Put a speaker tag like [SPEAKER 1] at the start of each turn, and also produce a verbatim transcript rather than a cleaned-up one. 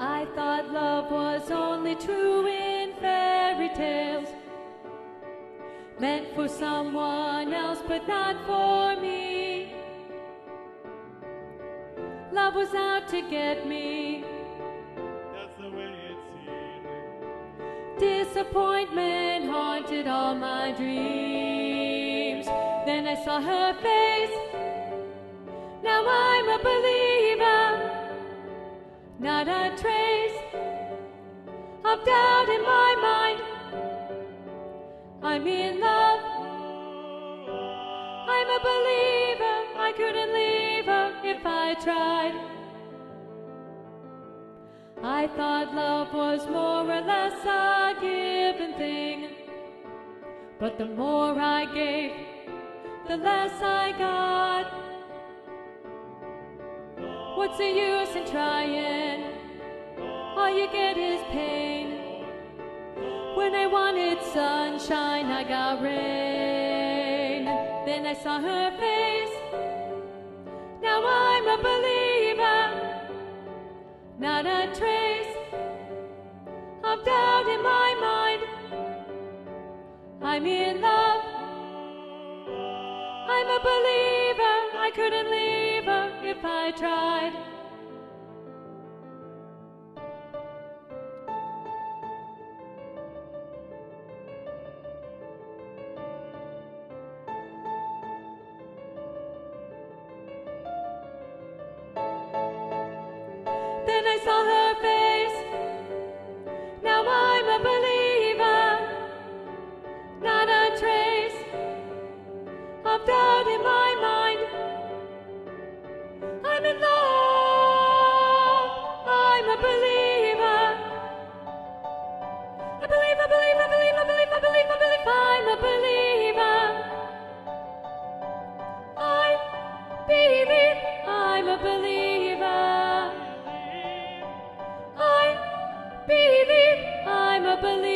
[SPEAKER 1] I thought love was only true in fairy tales, meant for someone else but not for me. Love was out to get me.
[SPEAKER 2] That's the way it seemed.
[SPEAKER 1] Disappointment haunted all my dreams. Then I saw her face. Now I'm a believer. Not a trace of doubt in my mind. I'm in love. I'm a believer. I couldn't leave her if I tried. I thought love was more or less a given thing, but the more I gave, the less I got. What's the use in trying? All you get is pain. When I wanted sunshine, I got rain. Then I saw her face. Now I'm a believer. Not a trace of doubt in my mind. I'm in love. I'm a believer. I couldn't leave her if I tried. Then I saw her face. Now I'm a believer. Not a trace of doubt in my mind. I'm in love. I'm a believer. I believe, I believe, I believe, I believe, I believe, I believe. I'm a believer. I believe. I'm a believer. I believe. I'm a believer.